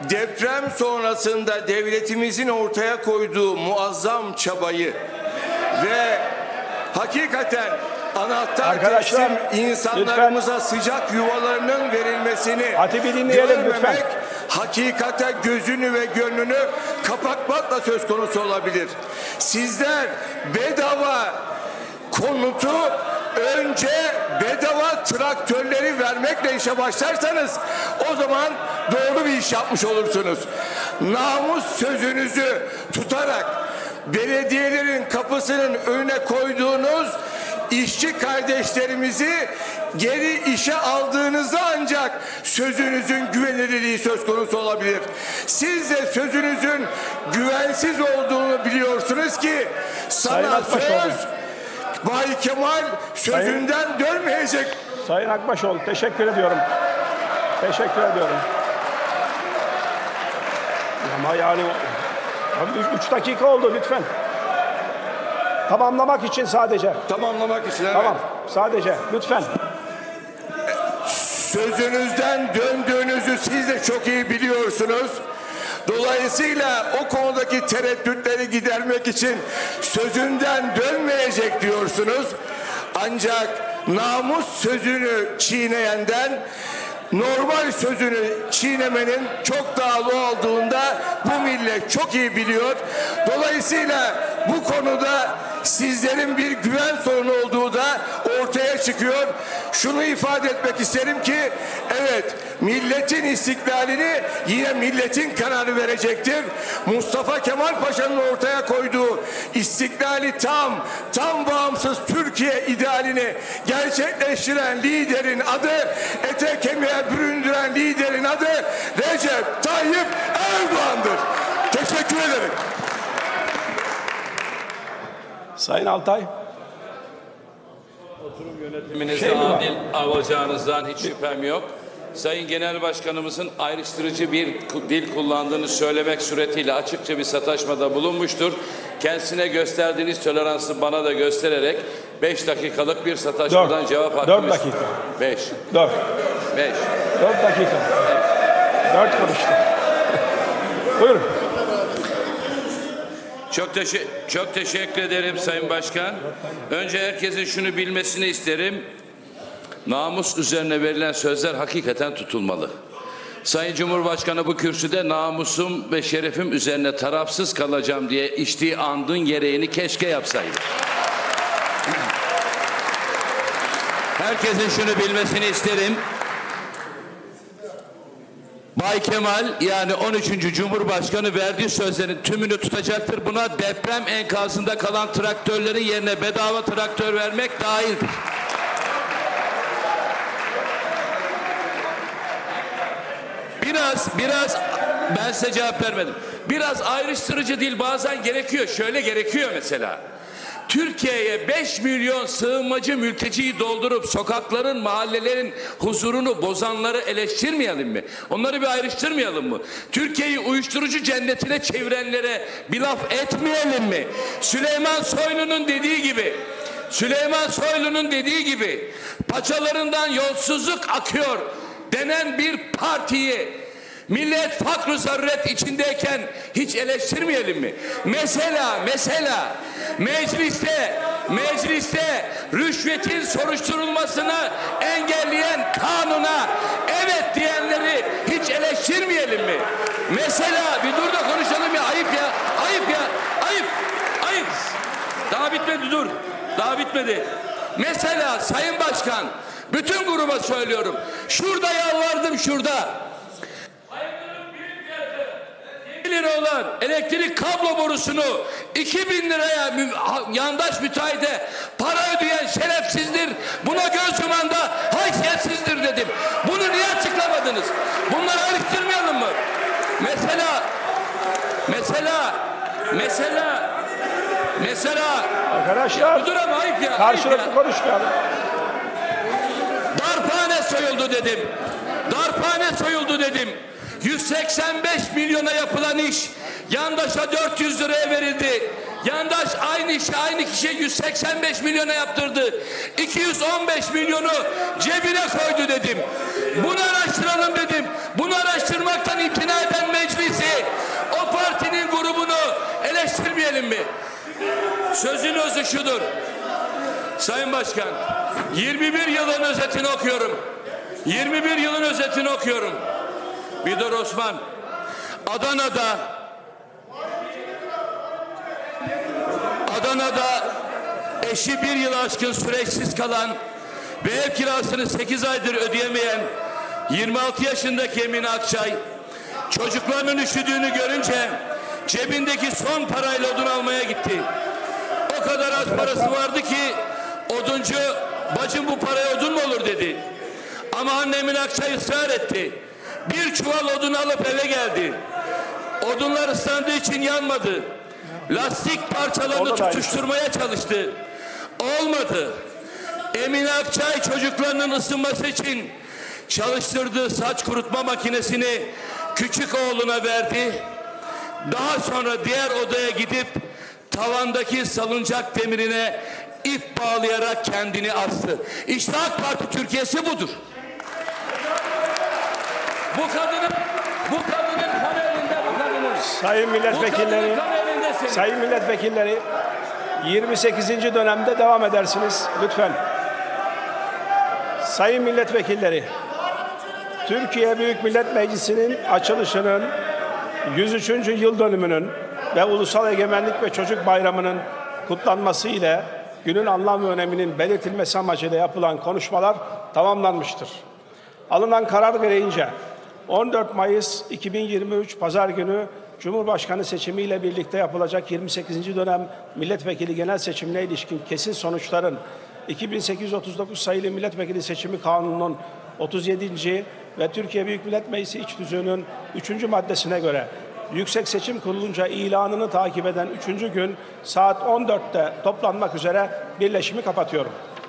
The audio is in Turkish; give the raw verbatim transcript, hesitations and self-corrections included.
deprem sonrasında devletimizin ortaya koyduğu muazzam çabayı ve hakikaten anahtar teslim insanlarımıza lütfen sıcak yuvalarının verilmesini görmemek, lütfen hakikate gözünü ve gönlünü kapatmakla söz konusu olabilir. Sizler bedava konutu önce bedava traktörleri vermekle işe başlarsanız o zaman doğru bir iş yapmış olursunuz. Namus sözünüzü tutarak belediyelerin kapısının önüne koyduğunuz işçi kardeşlerimizi geri işe aldığınızda ancak sözünüzün güvenilirliği söz konusu olabilir. Siz de sözünüzün güvensiz olduğunu biliyorsunuz ki sana söz Bay Kemal sözünden Sayın, dönmeyecek. Sayın Akbaşoğlu, teşekkür ediyorum. Teşekkür ediyorum. Ama yani üç dakika oldu lütfen. Tamamlamak için sadece. Tamamlamak için evet. Tamam, sadece lütfen. Sözünüzden döndüğünüzü siz de çok iyi biliyorsunuz. Dolayısıyla o konudaki tereddütleri gidermek için sözünden dönmeyecek diyorsunuz. Ancak namus sözünü çiğneyenden normal sözünü çiğnemenin çok dağlı olduğunda bu millet çok iyi biliyor. Dolayısıyla bu konuda sizlerin bir güven sorunu olduğu da ortaya çıkıyor. Şunu ifade etmek isterim ki evet, milletin istiklalini yine milletin kararı verecektir. Mustafa Kemal Paşa'nın ortaya koyduğu istiklali tam, tam bağımsız Türkiye idealini gerçekleştiren liderin adı, ete kemiğe büründüren liderin adı Recep Tayyip Erdoğan'dır. Teşekkür ederim. Sayın Altay. Oturum yönetiminizi şey adil alacağınızdan hiç şüphem yok. Sayın Genel Başkanımızın ayrıştırıcı bir dil kullandığını söylemek suretiyle açıkça bir sataşmada bulunmuştur. Kendisine gösterdiğiniz toleransı bana da göstererek beş dakikalık bir sataşmadan dört, cevap hakkımız. Dört dakika. Beş. Dört. Beş. Dört dakika. Dört konuştu. Buyurun. Çok, teşe çok teşekkür ederim Sayın Başkan. Önce herkesin şunu bilmesini isterim. Namus üzerine verilen sözler hakikaten tutulmalı. Sayın Cumhurbaşkanı bu kürsüde namusum ve şerefim üzerine tarafsız kalacağım diye içtiği andın gereğini keşke yapsaydı. Herkesin şunu bilmesini isterim. Bay Kemal yani on üçüncü Cumhurbaşkanı verdiği sözlerin tümünü tutacaktır. Buna deprem enkazında kalan traktörlerin yerine bedava traktör vermek dahildir. Biraz, biraz ben size cevap vermedim. Biraz ayrıştırıcı dil bazen gerekiyor. Şöyle gerekiyor mesela. Türkiye'ye beş milyon sığınmacı mülteciyi doldurup sokakların, mahallelerin huzurunu bozanları eleştirmeyelim mi? Onları bir ayrıştırmayalım mı? Türkiye'yi uyuşturucu cennetine çevirenlere bir laf etmeyelim mi? Süleyman Soylu'nun dediği gibi, Süleyman Soylu'nun dediği gibi paçalarından yolsuzluk akıyor denen bir partiyi millet fakr-ı zaruret içindeyken hiç eleştirmeyelim mi? Mesela, mesela mecliste, mecliste rüşvetin soruşturulmasını engelleyen kanuna evet diyenleri hiç eleştirmeyelim mi? Mesela bir dur da konuşalım ya, ayıp ya, ayıp ya, ayıp, ayıp. Daha bitmedi, dur, daha bitmedi. Mesela Sayın Başkan, bütün gruba söylüyorum, şurada yalvardım, şurada. lira olan elektrik kablo borusunu iki bin liraya yandaş müteahhide para ödeyen şerefsizdir. Buna göz yuman da haysiyetsizdir dedim. Bunu niye açıklamadınız? Bunları ayrıştırmayalım mı? Mesela mesela mesela mesela arkadaşlar dur ama ayıp ya. Karşılıklı konuşmayalım. Darphane soyuldu dedim. Darphane soyuldu dedim. yüz seksen beş milyona yapılan iş yandaşa dört yüz liraya verildi. Yandaş aynı işi aynı kişiye yüz seksen beş milyona yaptırdı. iki yüz on beş milyonu cebine koydu dedim. Bunu araştıralım dedim. Bunu araştırmaktan imtina eden Sözün özü şudur. Sayın Başkan, yirmi bir yılın özetini okuyorum. yirmi bir yılın özetini okuyorum. Vidor Osman, Adana'da Adana'da eşi bir yıl aşkın süreçsiz kalan ve ev kirasını sekiz aydır ödeyemeyen yirmi altı yaşındaki Emine Akçay, çocuklarının üşüdüğünü görünce cebindeki son parayla odun almaya gitti. O kadar az parası vardı ki oduncu, bacım bu paraya odun mu olur dedi. Ama anne Emine Akçay ısrar etti. Bir çuval odun alıp eve geldi. Odunlar ıslandığı için yanmadı. Lastik parçalarını tutuşturmaya çalıştı. Olmadı. Emine Akçay çocuklarının ısınması için çalıştırdığı saç kurutma makinesini küçük oğluna verdi. Daha sonra diğer odaya gidip tavandaki salıncak demirine ip bağlayarak kendini astı. İşte AK Parti Türkiye'si budur. Bu kadının, bu kadının kan elinde, bu kadının. Sayın milletvekilleri, sayın milletvekilleri, yirmi sekizinci dönemde devam edersiniz lütfen. Sayın milletvekilleri, Türkiye Büyük Millet Meclisi'nin açılışının yüz üçüncü yıl dönümünün ve Ulusal Egemenlik ve Çocuk Bayramı'nın kutlanması ile günün anlam ve öneminin belirtilmesi amacıyla yapılan konuşmalar tamamlanmıştır. Alınan karar gereğince on dört Mayıs iki bin yirmi üç Pazar günü Cumhurbaşkanı seçimiyle birlikte yapılacak yirmi sekizinci dönem milletvekili genel seçimine ilişkin kesin sonuçların iki bin sekiz yüz otuz dokuz sayılı milletvekili seçimi kanununun otuz yedinci ve Türkiye Büyük Millet Meclisi İç Tüzüğü'nün üçüncü maddesine göre Yüksek Seçim Kurulu'nca ilanını takip eden üçüncü gün saat on dörtte toplanmak üzere birleşimi kapatıyorum.